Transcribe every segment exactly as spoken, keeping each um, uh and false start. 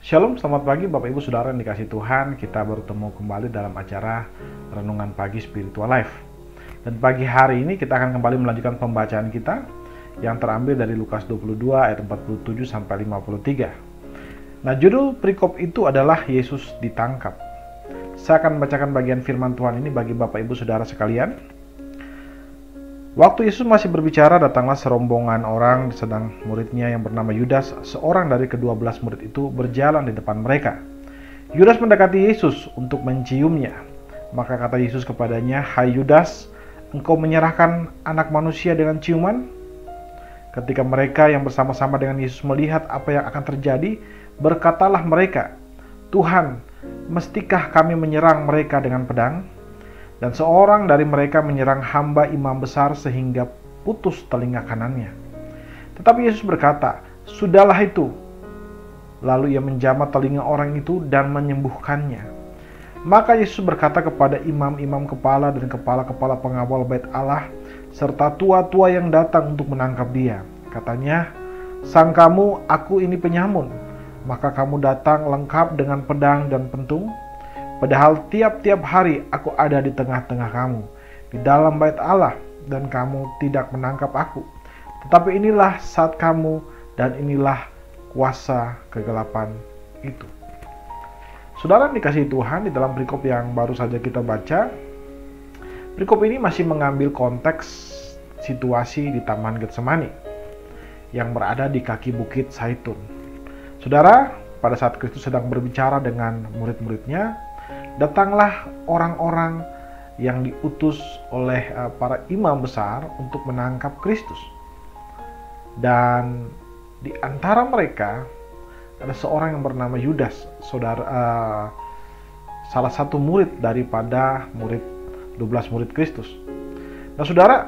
Shalom, selamat pagi Bapak Ibu Saudara yang dikasih Tuhan. Kita bertemu kembali dalam acara Renungan Pagi Spiritual Life. Dan pagi hari ini kita akan kembali melanjutkan pembacaan kita yang terambil dari Lukas dua puluh dua ayat empat puluh tujuh sampai lima puluh tiga. Nah, judul perikop itu adalah Yesus ditangkap. Saya akan membacakan bagian firman Tuhan ini bagi Bapak Ibu Saudara sekalian. Waktu Yesus masih berbicara, datanglah serombongan orang, sedang muridnya yang bernama Yudas, seorang dari kedua belas murid itu, berjalan di depan mereka. Yudas mendekati Yesus untuk menciumnya. Maka kata Yesus kepadanya, "Hai Yudas, engkau menyerahkan anak manusia dengan ciuman?" Ketika mereka yang bersama-sama dengan Yesus melihat apa yang akan terjadi, berkatalah mereka, "Tuhan, mestikah kami menyerang mereka dengan pedang?" Dan seorang dari mereka menyerang hamba imam besar sehingga putus telinga kanannya. Tetapi Yesus berkata, "Sudahlah itu." Lalu ia menjamah telinga orang itu dan menyembuhkannya. Maka Yesus berkata kepada imam-imam kepala dan kepala-kepala pengawal bait Allah, serta tua-tua yang datang untuk menangkap dia. Katanya, "Sangkamu aku ini penyamun, maka kamu datang lengkap dengan pedang dan pentung? Padahal tiap-tiap hari aku ada di tengah-tengah kamu, di dalam bait Allah, dan kamu tidak menangkap aku. Tetapi inilah saat kamu, dan inilah kuasa kegelapan itu." Saudara dikasihi Tuhan, di dalam perikop yang baru saja kita baca, perikop ini masih mengambil konteks situasi di Taman Getsemani yang berada di kaki Bukit Zaitun. Saudara, pada saat Kristus sedang berbicara dengan murid-muridnya, datanglah orang-orang yang diutus oleh para imam besar untuk menangkap Kristus. Dan di antara mereka ada seorang yang bernama Yudas, saudara, uh, salah satu murid daripada murid dua belas murid Kristus. Nah, saudara,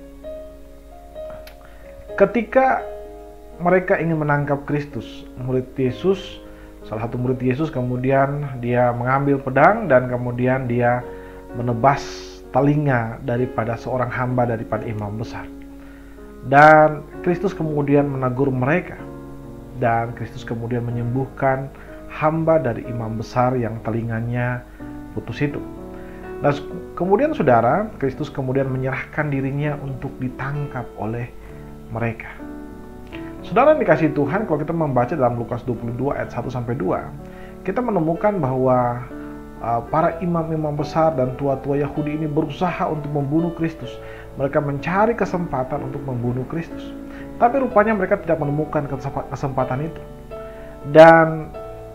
ketika mereka ingin menangkap Kristus, murid Yesus, salah satu murid Yesus, kemudian dia mengambil pedang dan kemudian dia menebas telinga daripada seorang hamba daripada imam besar. Dan Kristus kemudian menegur mereka. Dan Kristus kemudian menyembuhkan hamba dari imam besar yang telinganya putus itu. Nah, kemudian saudara, Kristus kemudian menyerahkan dirinya untuk ditangkap oleh mereka. Saudara dikasih Tuhan, kalau kita membaca dalam Lukas dua puluh dua ayat satu sampai dua, kita menemukan bahwa uh, para imam-imam besar dan tua-tua Yahudi ini berusaha untuk membunuh Kristus. Mereka mencari kesempatan untuk membunuh Kristus. Tapi rupanya mereka tidak menemukan kesempatan itu. Dan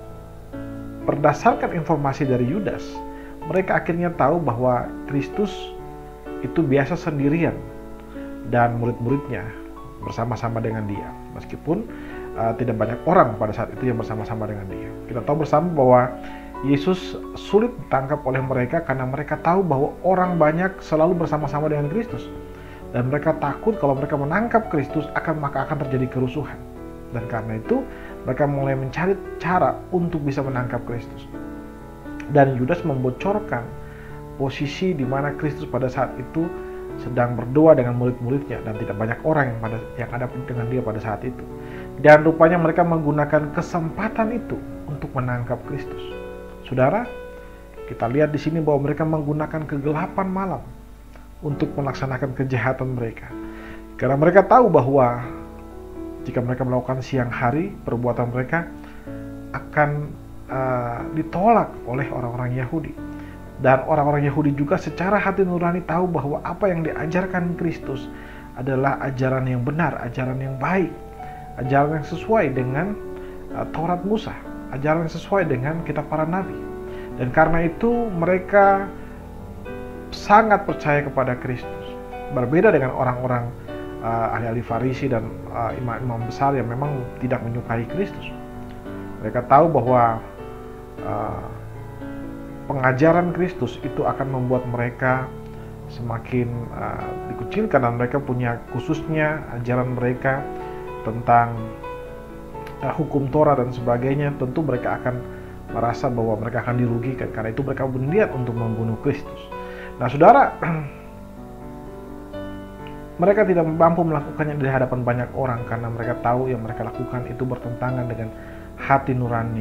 berdasarkan informasi dari Yudas, mereka akhirnya tahu bahwa Kristus itu biasa sendirian dan murid-muridnya bersama-sama dengan dia, meskipun uh, tidak banyak orang pada saat itu yang bersama-sama dengan dia. Kita tahu bersama bahwa Yesus sulit ditangkap oleh mereka karena mereka tahu bahwa orang banyak selalu bersama-sama dengan Kristus, dan mereka takut kalau mereka menangkap Kristus akan maka akan terjadi kerusuhan. Dan karena itu mereka mulai mencari cara untuk bisa menangkap Kristus. Dan Yudas membocorkan posisi di mana Kristus pada saat itu sedang berdoa dengan murid-muridnya, dan tidak banyak orang yang pada yang ada dengan dia pada saat itu. Dan rupanya mereka menggunakan kesempatan itu untuk menangkap Kristus. Saudara, kita lihat di sini bahwa mereka menggunakan kegelapan malam untuk melaksanakan kejahatan mereka. Karena mereka tahu bahwa jika mereka melakukan siang hari, perbuatan mereka akan uh, ditolak oleh orang-orang Yahudi. Dan orang-orang Yahudi juga secara hati nurani tahu bahwa apa yang diajarkan Kristus adalah ajaran yang benar, ajaran yang baik, ajaran yang sesuai dengan uh, Taurat Musa, ajaran yang sesuai dengan kitab para nabi. Dan karena itu mereka sangat percaya kepada Kristus. Berbeda dengan orang-orang uh, ahli-ahli Farisi dan uh, imam-imam besar yang memang tidak menyukai Kristus. Mereka tahu bahwa uh, pengajaran Kristus itu akan membuat mereka semakin uh, dikucilkan, dan mereka punya khususnya ajaran mereka tentang uh, hukum Torah dan sebagainya. Tentu mereka akan merasa bahwa mereka akan dirugikan, karena itu mereka berniat untuk membunuh Kristus. Nah, saudara, mereka tidak mampu melakukannya di hadapan banyak orang karena mereka tahu yang mereka lakukan itu bertentangan dengan hati nurani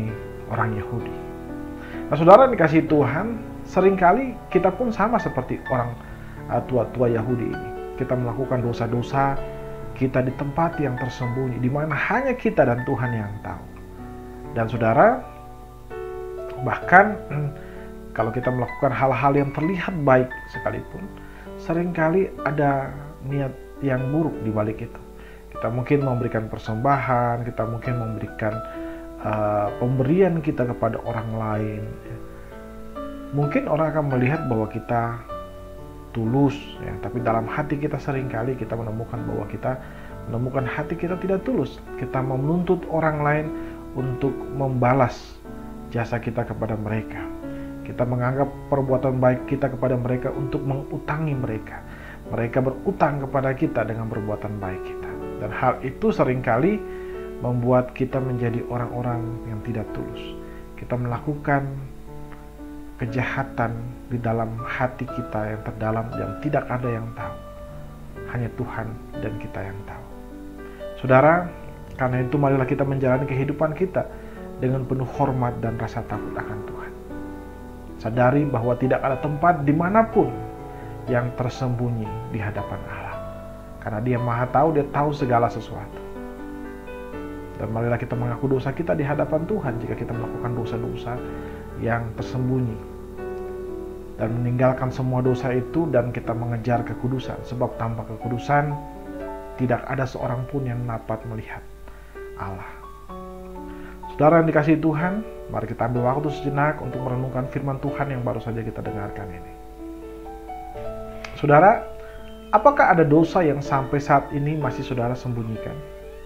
orang Yahudi. Nah, saudara dikasih Tuhan, seringkali kita pun sama seperti orang uh, tua-tua Yahudi ini. Kita melakukan dosa-dosa kita di tempat yang tersembunyi, di mana hanya kita dan Tuhan yang tahu. Dan saudara, bahkan kalau kita melakukan hal-hal yang terlihat baik sekalipun, seringkali ada niat yang buruk di balik itu. Kita mungkin memberikan persembahan, kita mungkin memberikan uh, pemberian kita kepada orang lain. Mungkin orang akan melihat bahwa kita tulus, ya, tapi dalam hati kita seringkali kita menemukan bahwa kita menemukan hati kita tidak tulus. Kita menuntut orang lain untuk membalas jasa kita kepada mereka. Kita menganggap perbuatan baik kita kepada mereka untuk mengutangi mereka. Mereka berutang kepada kita dengan perbuatan baik kita. Dan hal itu seringkali membuat kita menjadi orang-orang yang tidak tulus. Kita melakukan kejahatan di dalam hati kita yang terdalam yang tidak ada yang tahu. Hanya Tuhan dan kita yang tahu. Saudara, karena itu marilah kita menjalani kehidupan kita dengan penuh hormat dan rasa takut akan Tuhan. Sadari bahwa tidak ada tempat dimanapun yang tersembunyi di hadapan Allah. Karena Dia Maha Tahu, Dia tahu segala sesuatu. Dan marilah kita mengaku dosa kita di hadapan Tuhan jika kita melakukan dosa-dosa yang tersembunyi, dan meninggalkan semua dosa itu dan kita mengejar kekudusan, sebab tanpa kekudusan tidak ada seorang pun yang dapat melihat Allah. Saudara yang dikasihi Tuhan, mari kita ambil waktu sejenak untuk merenungkan firman Tuhan yang baru saja kita dengarkan ini. Saudara, apakah ada dosa yang sampai saat ini masih saudara sembunyikan?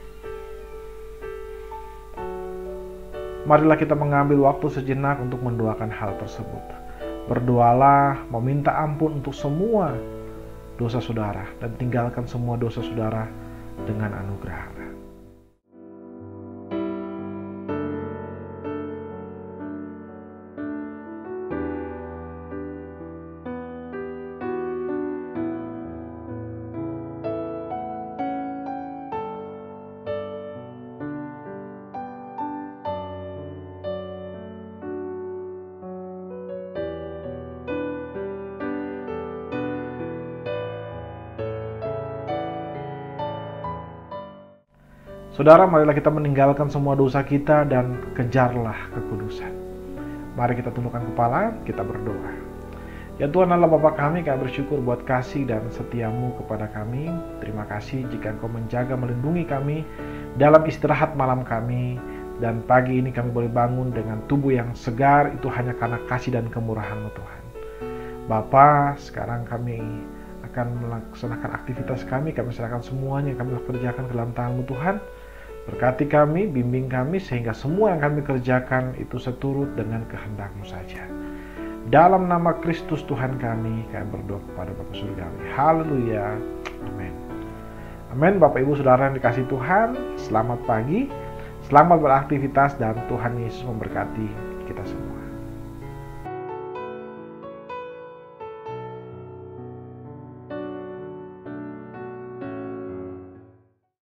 Marilah kita mengambil waktu sejenak untuk mendoakan hal tersebut. Berdoalah, meminta ampun untuk semua dosa saudara, dan tinggalkan semua dosa saudara dengan anugerah Allah. Saudara, marilah kita meninggalkan semua dosa kita dan kejarlah kekudusan. Mari kita tundukkan kepala, kita berdoa. Ya Tuhan Allah Bapa kami, kami bersyukur buat kasih dan setiamu kepada kami. Terima kasih jika Engkau menjaga, melindungi kami dalam istirahat malam kami. Dan pagi ini kami boleh bangun dengan tubuh yang segar, itu hanya karena kasih dan kemurahan-Mu Tuhan. Bapa, sekarang kami akan melaksanakan aktivitas kami, kami serahkan semuanya, kami kerjakan ke dalam tangan-Mu Tuhan. Berkati kami, bimbing kami, sehingga semua yang kami kerjakan itu seturut dengan kehendak-Mu saja. Dalam nama Kristus Tuhan kami, kami berdoa kepada Bapa Surgawi. Haleluya. Amin. Amin. Bapak Ibu Saudara yang dikasihi Tuhan, selamat pagi, selamat beraktivitas, dan Tuhan Yesus memberkati kita semua.